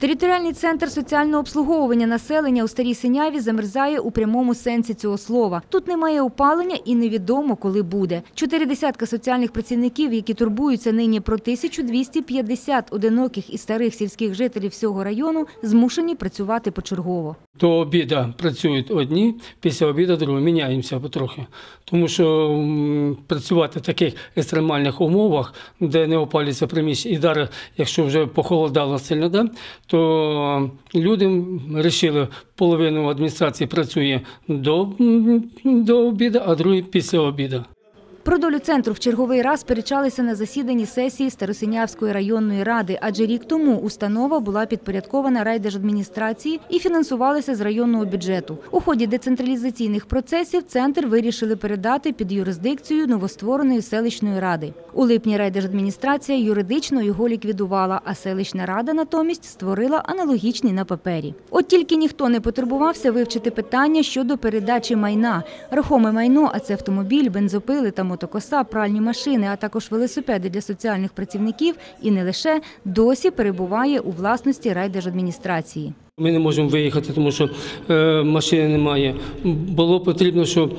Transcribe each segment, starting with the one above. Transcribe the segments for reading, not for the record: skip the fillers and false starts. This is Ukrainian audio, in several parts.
Територіальний центр соціального обслуговування населення у Старій Синяві замерзає у прямому сенсі цього слова. Тут немає опалення і невідомо, коли буде. 40 соціальних працівників, які турбуються нині про 1250 одиноких і старих сільських жителів всього району, змушені працювати почергово. До обіду працюють одні, після обіду другі. Міняємося потрохи. Тому що працювати в таких екстремальних умовах, де не опалюється приміщення, і зараз, якщо вже похолодало сильно, то люди вирішили, половину адміністрації працює до обіду, а другі після обіду. Про долю центру в черговий раз сперечалися на засіданні сесії Старосинявської районної ради, адже рік тому установа була підпорядкована райдержадміністрації і фінансувалася з районного бюджету. У ході децентралізаційних процесів центр вирішили передати під юрисдикцію новоствореної селищної ради. У липні райдержадміністрація юридично його ліквідувала, а селищна рада натомість створила аналогічний на папері. От тільки ніхто не потурбувався вивчити питання щодо передачі майна. Рухоме майно, а це автомобіль, бензопили та мотокоса, пральні машини, а також велосипеди для соціальних працівників і не лише, досі перебуває у власності райдержадміністрації. Ми не можемо виїхати, тому що машини немає. Було потрібно, щоб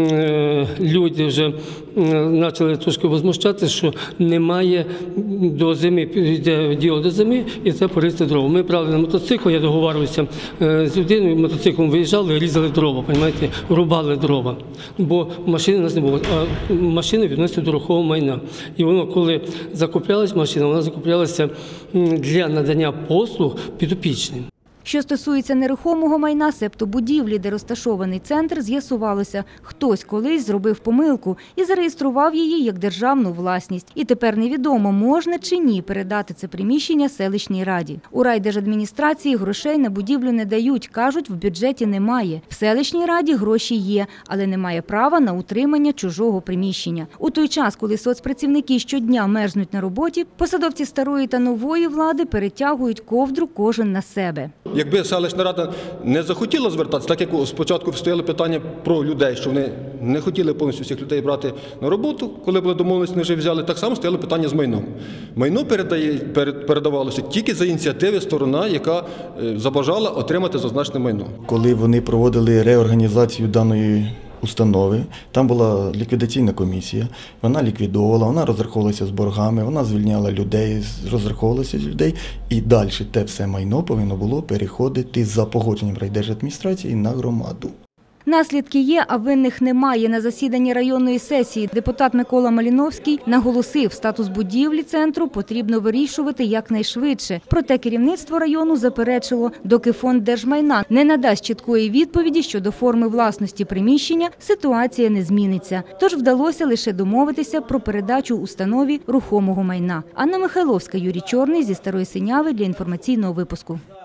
люди вже почали трошки возмущатися, що немає до зими, йде діло до зими, і це порізати дрова. Ми брали на мотоцикл, я договарювався з людиною, мотоциклом виїжджали, різали дрова, рубали дрова. Бо машини у нас не було, а машини відносять до рухомого майна. І воно, коли закуплялась машина, вона закуплялася для надання послуг підопічним. Що стосується нерухомого майна, себто будівлі, де розташований центр, з'ясувалося, хтось колись зробив помилку і зареєстрував її як державну власність. І тепер невідомо, можна чи ні передати це приміщення селищній раді. У райдержадміністрації грошей на будівлю не дають, кажуть, в бюджеті немає. В селищній раді гроші є, але немає права на утримання чужого приміщення. У той час, коли соцпрацівники щодня мерзнуть на роботі, посадовці старої та нової влади перетягують ковдру кожен на себе. Якби селищна рада не захотіла звертатися, так як спочатку стояли питання про людей, що вони не хотіли повністю всіх людей брати на роботу, коли були домовленості, вони вже взяли, так само стояли питання з майном. Майно передавалося тільки за ініціативи сторона, яка забажала отримати зазначене майно. Коли вони проводили реорганізацію даної установи, там була ліквідаційна комісія, вона ліквідовувала, вона розраховувалася з боргами, вона звільняла людей, розраховувалася з людей, і далі те все майно повинно було переходити за погодженням райдержадміністрації на громаду. Наслідки є, а винних немає. На засіданні районної сесії депутат Микола Маліновський наголосив, статус будівлі центру потрібно вирішувати якнайшвидше. Проте керівництво району заперечило, доки фонд держмайна не надасть чіткої відповіді щодо форми власності приміщення, ситуація не зміниться. Тож вдалося лише домовитися про передачу установі рухомого майна. Анна Михайловська, Юрій Чорний зі Старої Синяви для інформаційного випуску.